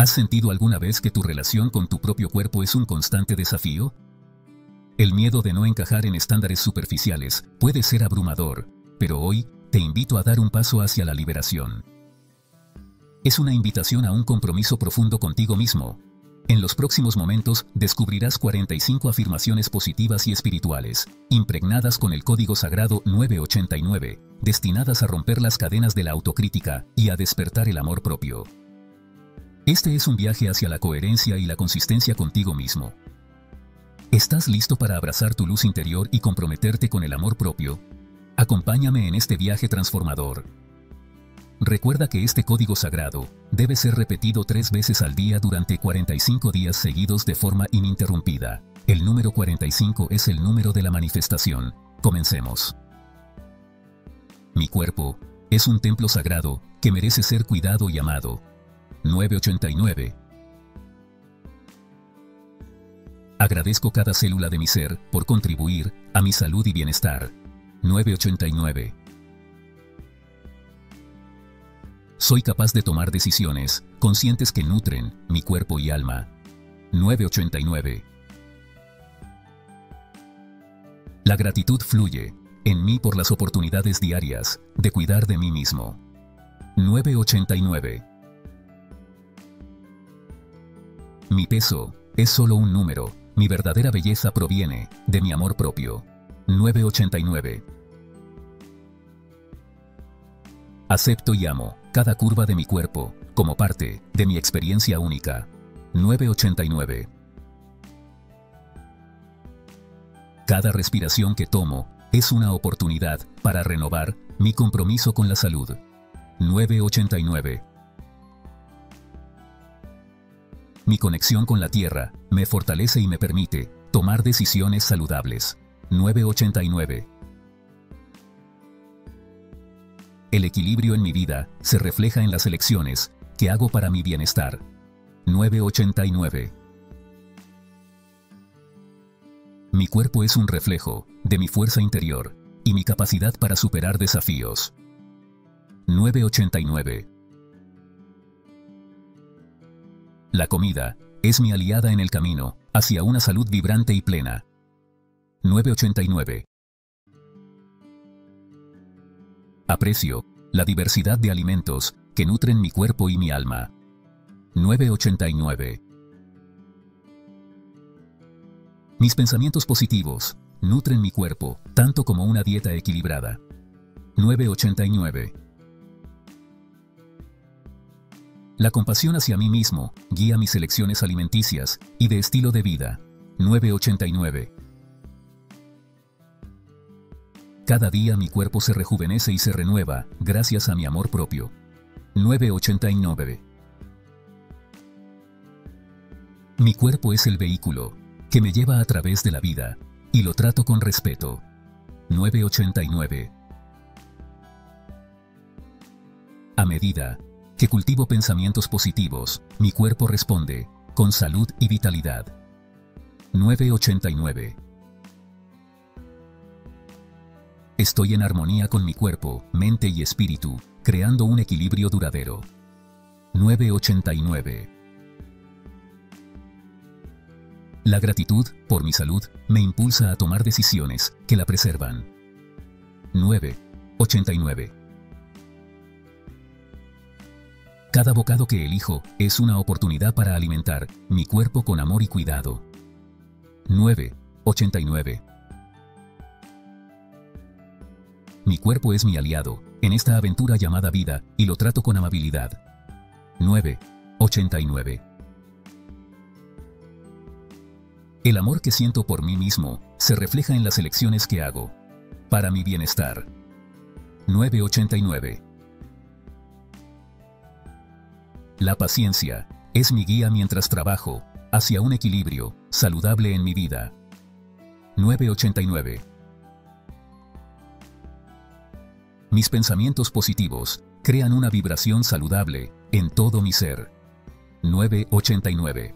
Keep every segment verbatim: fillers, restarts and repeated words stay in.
¿Has sentido alguna vez que tu relación con tu propio cuerpo es un constante desafío? El miedo de no encajar en estándares superficiales puede ser abrumador, pero hoy te invito a dar un paso hacia la liberación. Es una invitación a un compromiso profundo contigo mismo. En los próximos momentos descubrirás cuarenta y cinco afirmaciones positivas y espirituales, impregnadas con el código sagrado nueve ochenta y nueve, destinadas a romper las cadenas de la autocrítica y a despertar el amor propio. Este es un viaje hacia la coherencia y la consistencia contigo mismo. ¿Estás listo para abrazar tu luz interior y comprometerte con el amor propio? Acompáñame en este viaje transformador. Recuerda que este código sagrado debe ser repetido tres veces al día durante cuarenta y cinco días seguidos de forma ininterrumpida. El número cuarenta y cinco es el número de la manifestación. Comencemos. Mi cuerpo es un templo sagrado que merece ser cuidado y amado. nueve ochenta y nueve. Agradezco cada célula de mi ser por contribuir a mi salud y bienestar. nueve ochenta y nueve. Soy capaz de tomar decisiones conscientes que nutren mi cuerpo y alma. nueve ochenta y nueve. La gratitud fluye en mí por las oportunidades diarias de cuidar de mí mismo. nueve ochenta y nueve. Mi peso es solo un número, mi verdadera belleza proviene de mi amor propio. nueve ochenta y nueve. Acepto y amo cada curva de mi cuerpo como parte de mi experiencia única. nueve ochenta y nueve. Cada respiración que tomo es una oportunidad para renovar mi compromiso con la salud. nueve ochenta y nueve. Mi conexión con la tierra me fortalece y me permite tomar decisiones saludables. nueve ochenta y nueve. El equilibrio en mi vida se refleja en las elecciones que hago para mi bienestar. nueve ochenta y nueve. Mi cuerpo es un reflejo de mi fuerza interior y mi capacidad para superar desafíos. nueve ochenta y nueve. La comida es mi aliada en el camino hacia una salud vibrante y plena. nueve ochenta y nueve. Aprecio la diversidad de alimentos que nutren mi cuerpo y mi alma. nueve ochenta y nueve. Mis pensamientos positivos nutren mi cuerpo tanto como una dieta equilibrada. nueve ochenta y nueve. La compasión hacia mí mismo guía mis elecciones alimenticias y de estilo de vida. nueve ochenta y nueve. Cada día mi cuerpo se rejuvenece y se renueva gracias a mi amor propio. nueve ochenta y nueve. Mi cuerpo es el vehículo que me lleva a través de la vida y lo trato con respeto. nueve ochenta y nueve. A medida que cultivo pensamientos positivos, mi cuerpo responde con salud y vitalidad. nueve ochenta y nueve. Estoy en armonía con mi cuerpo, mente y espíritu, creando un equilibrio duradero. nueve ochenta y nueve. La gratitud por mi salud me impulsa a tomar decisiones que la preservan. nueve ochenta y nueve. Cada bocado que elijo es una oportunidad para alimentar mi cuerpo con amor y cuidado. nueve ochenta y nueve. Mi cuerpo es mi aliado en esta aventura llamada vida y lo trato con amabilidad. nueve ochenta y nueve. El amor que siento por mí mismo se refleja en las elecciones que hago para mi bienestar. nueve ochenta y nueve. La paciencia es mi guía mientras trabajo hacia un equilibrio saludable en mi vida. nueve ochenta y nueve. Mis pensamientos positivos crean una vibración saludable en todo mi ser. nueve ochenta y nueve.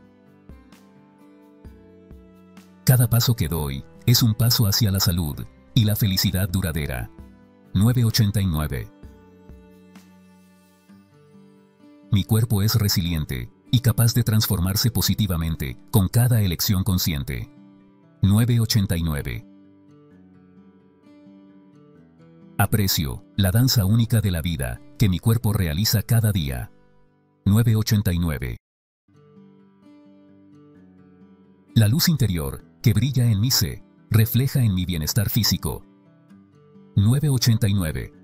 Cada paso que doy es un paso hacia la salud y la felicidad duradera. nueve ochenta y nueve. Mi cuerpo es resiliente y capaz de transformarse positivamente con cada elección consciente. nueve ochenta y nueve. Aprecio la danza única de la vida que mi cuerpo realiza cada día. nueve ochenta y nueve. La luz interior que brilla en mí se refleja en mi bienestar físico. nueve ochenta y nueve.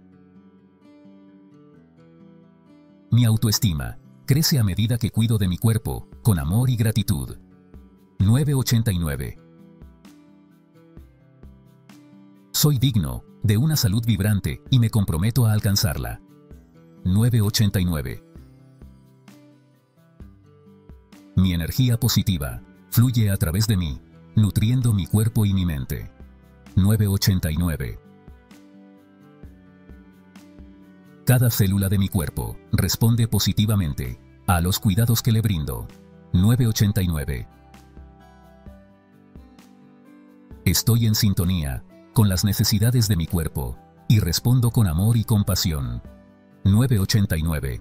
Mi autoestima crece a medida que cuido de mi cuerpo con amor y gratitud. nueve ochenta y nueve. Soy digno de una salud vibrante y me comprometo a alcanzarla. nueve ochenta y nueve. Mi energía positiva fluye a través de mí, nutriendo mi cuerpo y mi mente. nueve ochenta y nueve. Cada célula de mi cuerpo responde positivamente a los cuidados que le brindo. nueve ochenta y nueve. Estoy en sintonía con las necesidades de mi cuerpo y respondo con amor y compasión. nueve ochenta y nueve.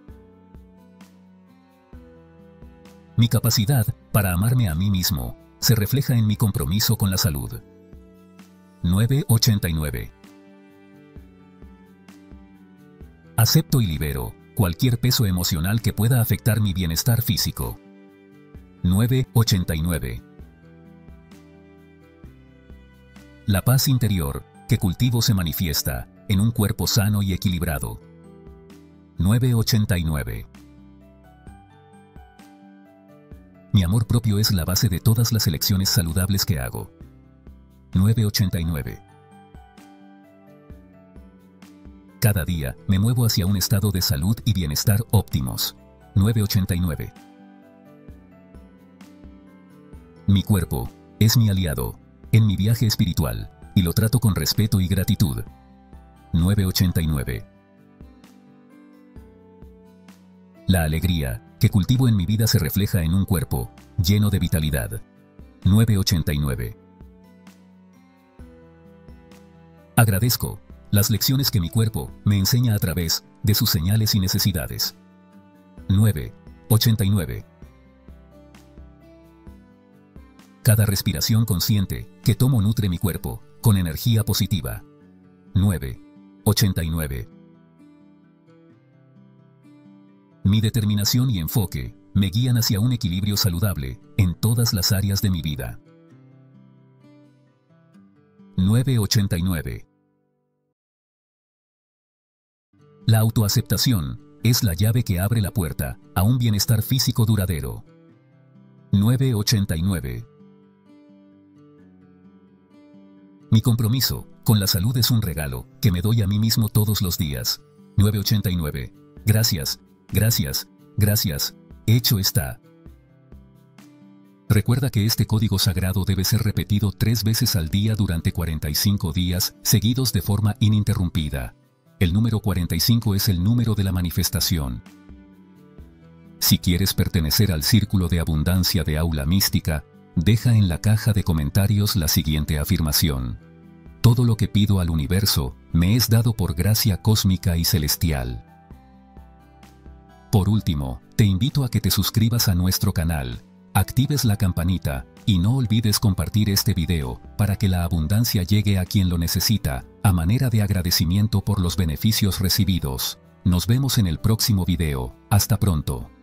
Mi capacidad para amarme a mí mismo se refleja en mi compromiso con la salud. nueve ochenta y nueve. Acepto y libero cualquier peso emocional que pueda afectar mi bienestar físico. nueve ochenta y nueve. La paz interior que cultivo se manifiesta en un cuerpo sano y equilibrado. nueve ochenta y nueve. Mi amor propio es la base de todas las elecciones saludables que hago. nueve ochenta y nueve. Cada día me muevo hacia un estado de salud y bienestar óptimos. nueve ochenta y nueve. Mi cuerpo es mi aliado en mi viaje espiritual y lo trato con respeto y gratitud. nueve ochenta y nueve. La alegría que cultivo en mi vida se refleja en un cuerpo lleno de vitalidad. nueve ochenta y nueve. Agradezco las lecciones que mi cuerpo me enseña a través de sus señales y necesidades. nueve ochenta y nueve. Cada respiración consciente que tomo nutre mi cuerpo con energía positiva. nueve ochenta y nueve. Mi determinación y enfoque me guían hacia un equilibrio saludable en todas las áreas de mi vida. nueve ochenta y nueve. La autoaceptación es la llave que abre la puerta a un bienestar físico duradero. nueve ochenta y nueve. Mi compromiso con la salud es un regalo que me doy a mí mismo todos los días. nueve ochenta y nueve. Gracias, gracias, gracias. Hecho está. Recuerda que este código sagrado debe ser repetido tres veces al día durante cuarenta y cinco días seguidos de forma ininterrumpida. El número cuarenta y cinco es el número de la manifestación. Si quieres pertenecer al círculo de abundancia de Aula Mística, deja en la caja de comentarios la siguiente afirmación. Todo lo que pido al universo me es dado por gracia cósmica y celestial. Por último, te invito a que te suscribas a nuestro canal, actives la campanita y no olvides compartir este video para que la abundancia llegue a quien lo necesita, a manera de agradecimiento por los beneficios recibidos. Nos vemos en el próximo video. Hasta pronto.